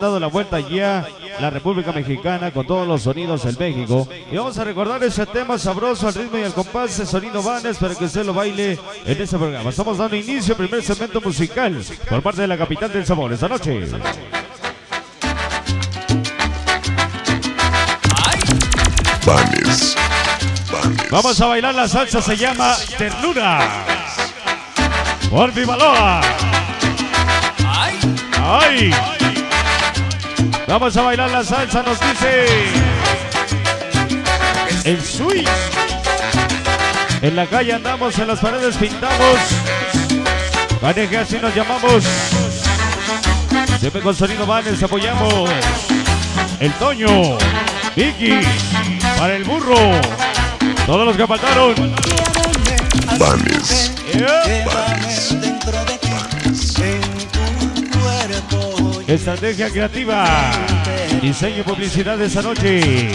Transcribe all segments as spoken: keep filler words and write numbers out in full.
dado la vuelta ya la República Mexicana con todos los sonidos en México. Y vamos a recordar ese tema sabroso al ritmo y al compás de Sonido Vanes para que usted lo baile en este programa. Estamos dando inicio al primer segmento musical por parte de la capital del sabor esta noche. Vanes. Vamos a bailar la salsa, se llama Ternura. Por Vivaloa. ¡Ay! Vamos a bailar la salsa, nos dice el swing. En la calle andamos, en las paredes pintamos. Maneje, así nos llamamos. Siempre con Sonido Vanes apoyamos. El Toño, Vicky, para el burro. Todos los que faltaron. Vanes. Yeah. Vanes. Estrategia creativa. Diseño y publicidad de esta noche.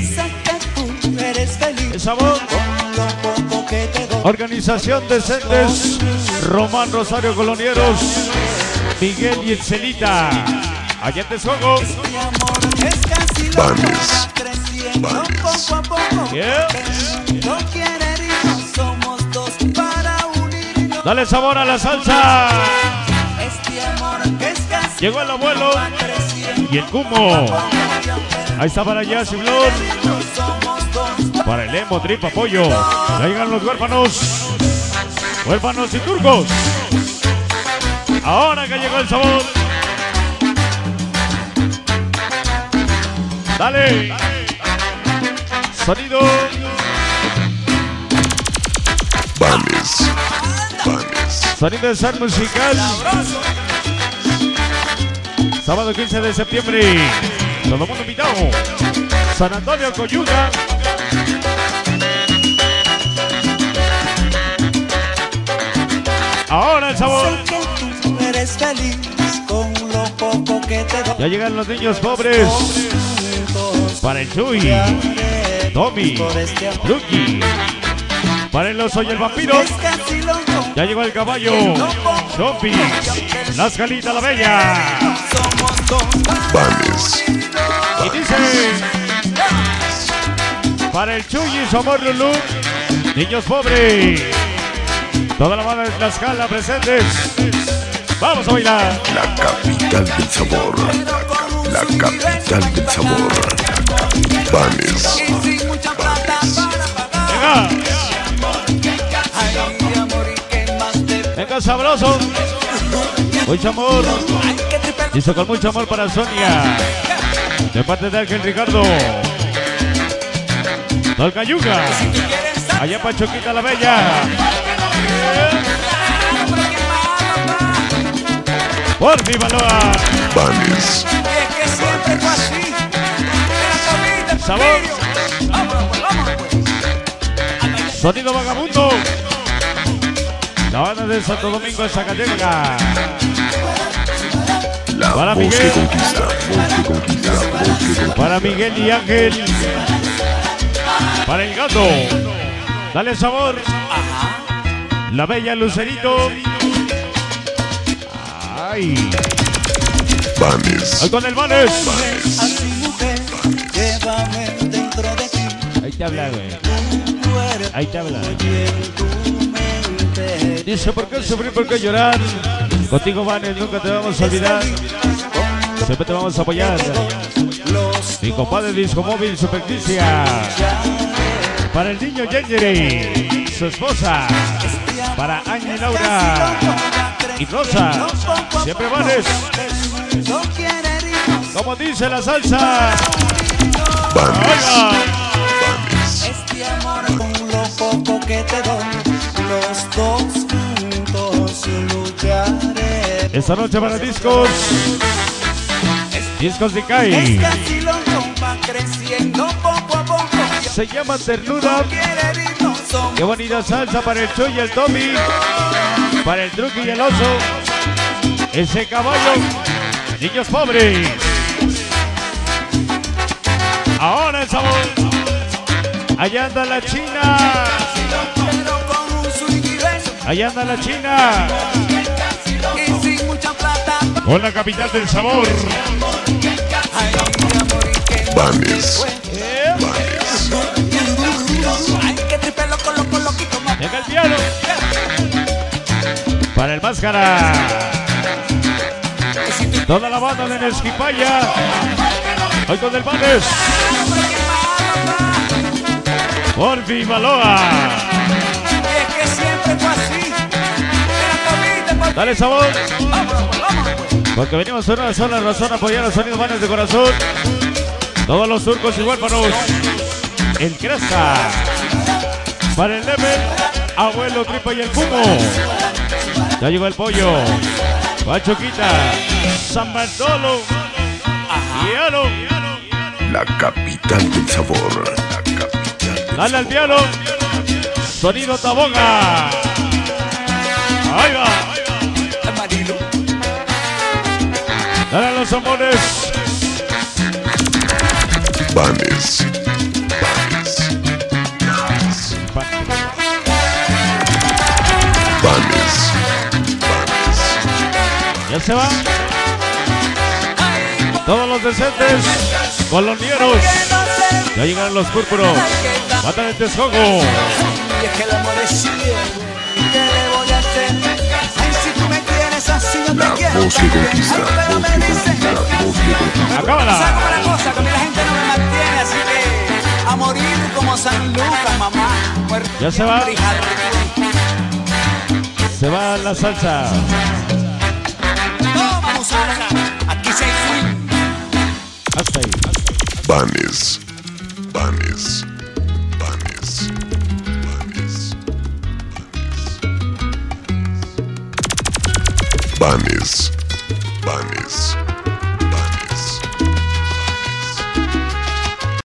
El sabor. Organización de Sendes. Román Rosario Colonieros. Miguel y Excelita. Allá en Texcoco. Vanes. Vanes. Yeah. Dale sabor a la salsa. Llegó el abuelo y el Cumo. Ahí está para allá, Ciblón. Para el Emo, Tripa, Pollo. Ya llegan los huérfanos. Huérfanos y turcos. Ahora que llegó el sabor. Dale. Sonido. Vanes. Vanes. Sonido de San Musical. Sábado quince de septiembre. Todo el mundo invitado. San Antonio, Coyuca. Ahora el sabor. Eres feliz con lo poco que te doy. Ya llegan los niños pobres. Para el Chuy, Tommy, Lucky. Para el oso y el vampiro. Ya llegó el caballo. Zombie. Las Calitas la Bella. Vanes. Y dice. Para el Chuy y su amor Lulú. Niños pobres. Toda la banda de Tlaxcala presentes. Vamos a bailar. La capital del sabor. La, la capital del sabor. Vanes. Venga. Venga, sabroso. Mucho amor. Dice con mucho amor para Sonia. De parte de Ángel Ricardo. Tolcayuca. Allá Pachoquita la Bella. Por Vivaloa. Vanes. Sabor. Sonido Vagabundo. La banda de Santo Domingo de Zacatecas. La Para voz Miguel. que conquista. Voz que conquista. Voz que conquista. Para Miguel y Ángel. Para el gato. Dale sabor. La Bella Lucerito. Ay. Vanes. Ahí con el Vanes. Vanes. Ahí te habla, güey. Ahí te habla. Dice, ¿por qué sufrir? ¿Por qué llorar? Contigo, Vanes, nunca te vamos a olvidar. Siempre te vamos a apoyar. Mi compadre Disco Móvil Supersticia. Para el niño Yengere, su esposa. Para Ángel y Laura. Y Rosa. Siempre Vanes. Como dice la salsa. Vanes. Oiga. Vanes. Este amor con lo poco que te doy, los dos juntos lucharé. Esta noche para discos. Discos de Kai. Es que así lo va creciendo poco a poco. Se llama Ternura. Quiere irnos, somos Qué bonita salsa para el Chuy y el Tommy. Para el Truqui y el oso. Ese caballo. Niños pobres. Ahora el sabor. Allá anda la China. pero con un swing y beso. Allá anda la China. Y sin mucha plata. Con la capital del sabor. Vanes. Eh, Vanes. Ay, que tripe loco, loco, loquito, mamá. Llega el piano. Para el máscara. Toda la banda de Nesquipaya. Hoy con el Vanes. Orbi Baloa. Y es que siempre fue así. En la comida, Dale sabor. vámonos, pues, vámonos, pues. Porque venimos a una sola razón a apoyar a Sonido Vanes de corazón. Todos los surcos y huérfanos. El Cresta. Para el Level. Abuelo Tripa y el Fumo. Ya llegó el pollo. Pachoquita. San Bartolo. Piano. La capital del sabor. La capital. Dale al piano. Sonido Taboga. Ahí va. Amarillo. Dale a los amores. Vanes. Vanes. Vanes. Vanes. Ya se va. Todos los decentes. Colonieros. Ya llegaron los púrpuros. Matan el Texcoco. Y es que el amor es ciego. ¿Qué le voy a hacer? Ay, si tú me tienes así, no La te quiero. voz que conquista. Voz que conquista. Voz que conquista. Acábala. ¿Sabes cómo es la cosa? Que a mí la gente no me mantiene, así que a morir como San Lucas, mamá. Muerto Ya se va. hija de- Se va la salsa. Toma, musaca. Aquí se fui. Hasta ahí. Vanes. Vanes. Vanes. Vanes. Vanes. Vanes.